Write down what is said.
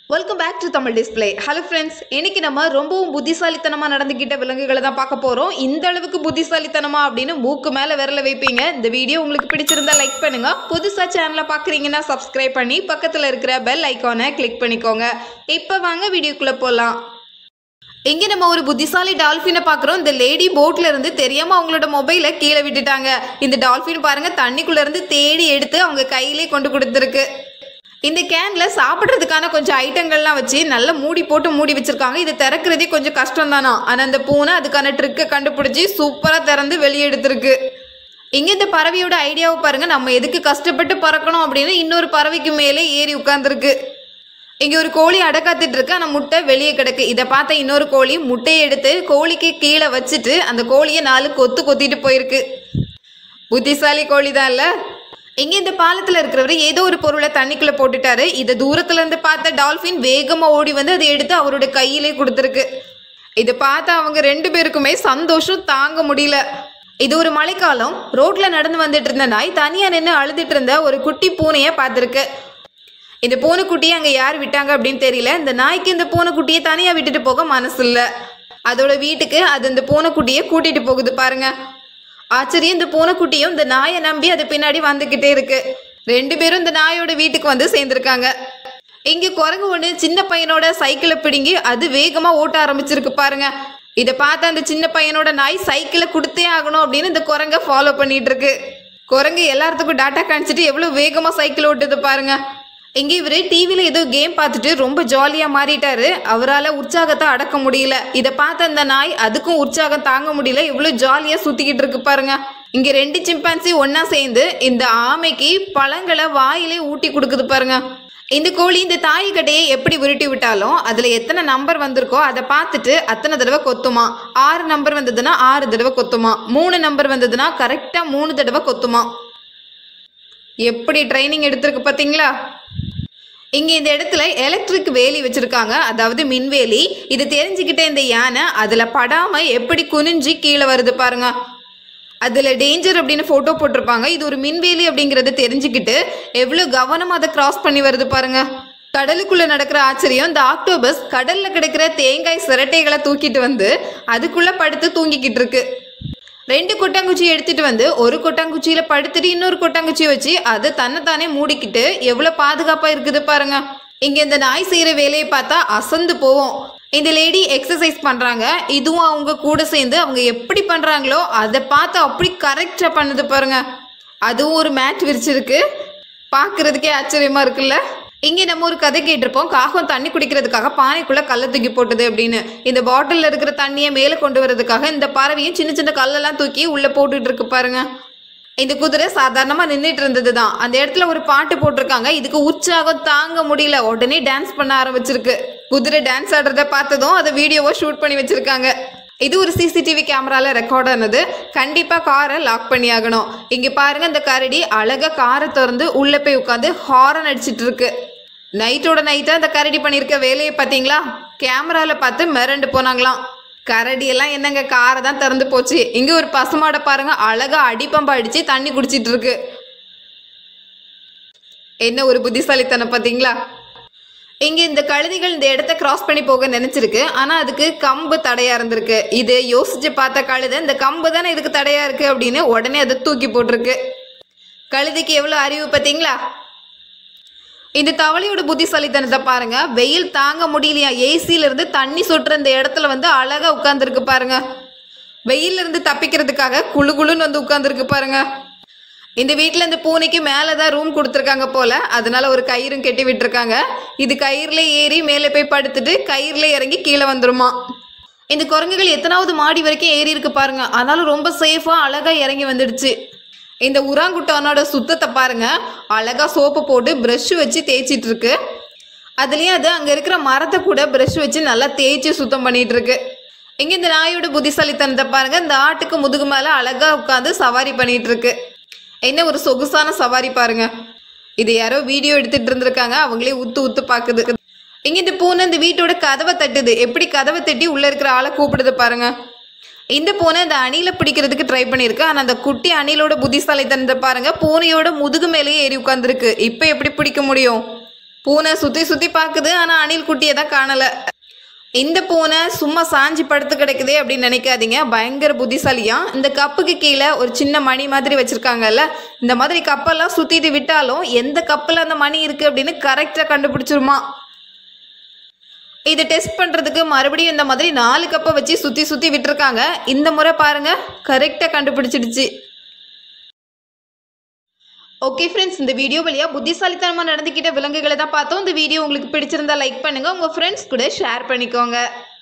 Welcome back to Tamil display. Hello friends, இன்னைக்கு நம்ம ரொம்பவும் புத்திசாலித்தனமாக நடந்துக்கிட்ட விலங்குகளை தான் பார்க்க போகிறோம். இந்த அளவுக்கு புத்திசாலித்தனமா அப்படின்னு மூக்கு மேலே விரல வைப்பீங்க. இந்த வீடியோ உங்களுக்கு பிடிச்சிருந்தா லைக் பண்ணுங்க. புதுசாக சேனலை பார்க்குறீங்கன்னா சப்ஸ்கிரைப் பண்ணி பக்கத்தில் இருக்கிற பெல் ஐக்கானை கிளிக் பண்ணிக்கோங்க. இப்போ வாங்க வீடியோக்குள்ளே போகலாம். இங்கே நம்ம ஒரு புத்திசாலி டால்ஃபினை பார்க்குறோம். இந்த லேடி போட்டில் இருந்து தெரியாமல் அவங்களோட மொபைலை கீழே விட்டுட்டாங்க. இந்த டால்ஃபின் பாருங்கள், தண்ணிக்குள்ளேருந்து தேடி எடுத்து அவங்க கையிலே கொண்டு கொடுத்துருக்கு. இந்த கேனில் சாப்பிட்றதுக்கான கொஞ்சம் ஐட்டங்கள்லாம் வச்சு நல்லா மூடி வச்சுருக்காங்க. இதை திறக்கிறதே கொஞ்சம் கஷ்டம் தானா, ஆனால் அந்த பூனை அதுக்கான ட்ரிக்கை கண்டுபிடிச்சி சூப்பராக திறந்து வெளியே எடுத்துருக்கு. இங்கே இந்த பறவையோட ஐடியாவை பாருங்கள். நம்ம எதுக்கு கஷ்டப்பட்டு பறக்கணும் அப்படின்னு இன்னொரு பறவைக்கு மேலே ஏறி உட்காந்துருக்கு. இங்கே ஒரு கோழி அடக்காத்துட்டு இருக்கு, ஆனால் முட்டை வெளியே கிடக்கு. இதை பார்த்த இன்னொரு கோழி முட்டையை எடுத்து கோழிக்கு கீழே வச்சுட்டு அந்த கோழியை 4 கொத்திட்டு போயிருக்கு. புத்திசாலி கோழி தான் இல்லை. இங்கே இந்த பாலத்தில் இருக்கிறவர் ஏதோ ஒரு பொருளை தண்ணிக்குள்ளே போட்டுட்டாரு. இதை தூரத்துல இருந்து பார்த்த டால்ஃபின் வேகமாக ஓடி வந்து அதை எடுத்து அவரோட கையிலே கொடுத்துருக்கு. இதை பார்த்து அவங்க 2 பேருக்குமே சந்தோஷம் தாங்க முடியல. இது ஒரு மழைக்காலம். ரோட்ல நடந்து வந்துட்டு இருந்த நாய் தனியாக நின்று அழுதுட்டு இருந்த ஒரு குட்டி பூனையை பார்த்துருக்கு. இந்த பூனைக்குட்டியை அங்கே யார் விட்டாங்க அப்படின்னு தெரியல. இந்த நாய்க்கு இந்த பூனைக்குட்டியை தனியாக விட்டுட்டு போக மனசு இல்லை. அதோட வீட்டுக்கு அது இந்த பூனைக்குட்டியை கூட்டிட்டு போகுது பாருங்க. ஆச்சரியம், இந்த பூனைக்குட்டியும் இந்த நாயை நம்பி அது பின்னாடி வந்துக்கிட்டே இருக்கு. 2 பேரும் இந்த நாயோட வீட்டுக்கு வந்து சேர்ந்துருக்காங்க. இங்கே குரங்கு ஒன்று சின்ன பையனோட சைக்கிளை பிடுங்கி அது வேகமாக ஓட்ட ஆரம்பிச்சிருக்கு பாருங்க. இதை பார்த்து அந்த சின்ன பையனோட நாய் சைக்கிளை கொடுத்தே ஆகணும் அப்படின்னு இந்த குரங்கை ஃபாலோ பண்ணிட்டு இருக்கு. குரங்கு எல்லாத்துக்கும் டாட்டா காணிச்சிட்டு எவ்வளோ வேகமாக சைக்கிள் ஓட்டுது பாருங்க. இங்கே இவர் டிவியில் ஏதோ கேம் பார்த்துட்டு ரொம்ப ஜாலியாக மாறிட்டாரு. அவரால் உற்சாகத்தை அடக்க முடியல. இதை பார்த்த அந்த நாய் அதுக்கும் உற்சாகம் தாங்க முடியல, இவ்வளோ ஜாலியாக சுற்றிக்கிட்டு இருக்கு பாருங்க. இங்கே 2 சிம்பான்சி ஒன்றா சேர்ந்து இந்த ஆமைக்கு பழங்களை வாயிலே ஊட்டி கொடுக்குது பாருங்க. இந்த கோழி இந்த தாய்க்கட்டையை எப்படி உருட்டி விட்டாலும் அதில் எத்தனை நம்பர் வந்திருக்கோ அதை பார்த்துட்டு அத்தனை தடவை கொத்துமா. 6 நம்பர் வந்ததுன்னா 6 தடவை கொத்துமா. 3 நம்பர் வந்ததுன்னா கரெக்டாக 3 தடவை கொத்துமா. எப்படி ட்ரைனிங் எடுத்திருக்கு பார்த்தீங்களா? இங்கே இந்த இடத்துல எலக்ட்ரிக் வேலி வச்சுருக்காங்க, அதாவது மின்வேலி. இது தெரிஞ்சுக்கிட்ட இந்த யானை அதில் படாமல் எப்படி குனிஞ்சு கீழே வருது பாருங்க. அதில் டேஞ்சர் அப்படின்னு ஃபோட்டோ போட்டிருப்பாங்க. இது ஒரு மின்வேலி அப்படிங்கிறத தெரிஞ்சுக்கிட்டு எவ்வளோ கவனமாக அதை கிராஸ் பண்ணி வருது பாருங்க. கடலுக்குள்ளே நடக்கிற ஆச்சரியம், இந்த ஆக்டோபஸ் கடலில் கிடைக்கிற தேங்காய் சிரட்டைகளை தூக்கிட்டு வந்து அதுக்குள்ளே படுத்து தூங்கிக்கிட்டு இருக்கு. 2 கொட்டாங்குச்சி எடுத்துட்டு வந்து ஒரு கொட்டாங்குச்சியில் படுத்துட்டு இன்னொரு கொட்டாங்குச்சியை வச்சு அதை தன்னைத்தானே மூடிக்கிட்டு எவ்வளோ பாதுகாப்பாக இருக்குது பாருங்க. இங்கே இந்த நாய் செய்கிற வேலையை பார்த்தா அசந்து போவோம். இந்த லேடி எக்ஸசைஸ் பண்ணுறாங்க. இதுவும் அவங்க கூட சேர்ந்து அவங்க எப்படி பண்ணுறாங்களோ அதை பார்த்து அப்படி கரெக்டாக பண்ணுது பாருங்க. அதுவும் ஒரு மேட் விரிச்சிருக்கு, பார்க்குறதுக்கே ஆச்சரியமாக இருக்குல்ல. இங்கே நம்ம ஒரு கதை கேட்டிருப்போம், காகம் தண்ணி குடிக்கிறதுக்காக பானைக்குள்ளே கல்லை தூக்கி போட்டது அப்படின்னு. இந்த பாட்டிலில் இருக்கிற தண்ணியை மேலே கொண்டு வரதுக்காக இந்த பறவையும் சின்ன சின்ன கல்லெல்லாம் தூக்கி உள்ளே போட்டுட்டு இருக்கு பாருங்க. இந்த குதிரை சாதாரணமாக நின்றுட்டு இருந்தது தான். அந்த இடத்துல ஒரு பாட்டு போட்டிருக்காங்க. இதுக்கு உற்சாகம் தாங்க முடியல, உடனே டான்ஸ் பண்ண ஆரம்பிச்சிருக்கு. குதிரை டான்ஸ் ஆடுறத பார்த்ததும் அதை வீடியோவை ஷூட் பண்ணி வச்சிருக்காங்க. இது ஒரு சிசிடிவி கேமராவில் ரெக்கார்ட் ஆனது. கண்டிப்பாக காரை லாக் பண்ணி ஆகணும். இங்கே பாருங்கள், இந்த கரடி அழகாக காரை திறந்து உள்ளே போய் உட்காந்து ஹாரன் அடிச்சிட்டு இருக்கு. நைட்டோட நைட்டாக இந்த கரடி பண்ணியிருக்க வேலையை பார்த்தீங்களா? கேமராவில் பார்த்து மிரண்டு போனாங்களாம். கரடியெல்லாம் என்னங்க காரை தான் திறந்து போச்சு. இங்கே ஒரு பசுமாடை பாருங்கள், அழகாக அடிப்பம்பை அடித்து தண்ணி குடிச்சிட்டு இருக்கு. என்ன ஒரு புத்திசாலித்தனம் பார்த்தீங்களா? இங்கே இந்த கழுதைகள் இந்த இடத்த கிராஸ் பண்ணி போக நினச்சிருக்கு, ஆனால் அதுக்கு கம்பு தடையாக இருந்திருக்கு. இது யோசிச்சு பார்த்த கழுதை இந்த கம்பு தானே இதுக்கு தடையாக இருக்குது அப்படின்னு உடனே அதை தூக்கி போட்டிருக்கு. கழுதைக்கு எவ்வளோ அறிவு பார்த்தீங்களா? இந்த தவளையோட புத்திசாலித்தனத்தை பாருங்க. வெயில் தாங்க முடியலையா, ஏசியிலிருந்து தண்ணி சொட்டுற இந்த இடத்துல வந்து அழகாக உட்காந்துருக்கு பாருங்க. வெயிலிருந்து தப்பிக்கிறதுக்காக குழுன்னு வந்து உட்காந்துருக்கு பாருங்க. இந்த வீட்டில் இந்த பூனைக்கு மேலே தான் ரூம் கொடுத்துருக்காங்க போல, அதனால ஒரு கயிறும் கட்டி விட்டுருக்காங்க. இது கயிறுல ஏறி மேலே போய் படுத்துட்டு கயிறுல இறங்கி கீழே வந்துருமா. இந்த குரங்குகள் எத்தனாவது மாடி வரைக்கும் ஏறி இருக்கு பாருங்க. ஆனாலும் ரொம்ப சேஃபாக அழகாக இறங்கி வந்துடுச்சு. இந்த உராங்குட்டானோட சுத்தத்தை பாருங்க, அழகாக சோப்பு போட்டு ப்ரஷ் வச்சு தேய்ச்சிட்டு இருக்கு. அதுலேயும் அது அங்கே இருக்கிற மரத்தை கூட ப்ரஷ் வச்சு நல்லா தேய்ச்சி சுத்தம் பண்ணிட்டு இருக்கு. இங்கே இந்த நாயோட புத்திசாலித்தனத்தை பாருங்க. இந்த ஆட்டுக்கு முதுகு மேலே அழகாக உட்காந்து சவாரி பண்ணிட்டு இருக்கு. என்ன ஒரு சொகுசான சவாரி பாருங்க. இது யாரோ வீடியோ எடுத்துட்டு இருந்திருக்காங்க, அவங்களே உத்து பார்க்குது. இங்கே இந்த பூனை இந்த வீட்டோட கதவை தட்டுது. எப்படி கதவை தட்டி உள்ளே இருக்கிற ஆளை கூப்பிடுது பாருங்க. இந்த பூனை இந்த அணிலை பிடிக்கிறதுக்கு ட்ரை பண்ணியிருக்கு, ஆனால் அந்த குட்டி அணிலோட புத்திசாலித்தனத்தை பாருங்க. பூனையோட முதுகு மேலேயே ஏறி உட்காந்துருக்கு. இப்போ எப்படி பிடிக்க முடியும்? பூனை சுற்றி சுற்றி பார்க்குது, ஆனால் அணில் குட்டியை தான் காணலை. இந்த பூனை சும்மா சாஞ்சி படுத்து கிடக்குதே அப்படின்னு நினைக்காதீங்க, பயங்கர புத்திசாலியா. இந்த கப்புக்கு கீழே ஒரு சின்ன மணி மாதிரி வச்சுருக்காங்கல்ல, இந்த மாதிரி கப்பெல்லாம் சுற்றிட்டு விட்டாலும் எந்த கப்பில் அந்த மணி இருக்குது அப்படின்னு கரெக்டாக கண்டுபிடிச்சிருமா. இதை டெஸ்ட் பண்ணுறதுக்கு மறுபடியும் இந்த மாதிரி 4 கப்பை வச்சு சுற்றி சுற்றி விட்டுருக்காங்க. இந்த முறை பாருங்கள், கரெக்டாக கண்டுபிடிச்சிடுச்சு. ஓகே ஃப்ரெண்ட்ஸ், இந்த வீடியோ வழியாக புத்திசாலித்தனமாக நடந்துக்கிட்ட விலங்குகளை தான் பார்த்தோம். இந்த வீடியோ உங்களுக்கு பிடிச்சிருந்தா லைக் பண்ணுங்கள், உங்கள் ஃப்ரெண்ட்ஸ் கூட ஷேர் பண்ணிக்கோங்க.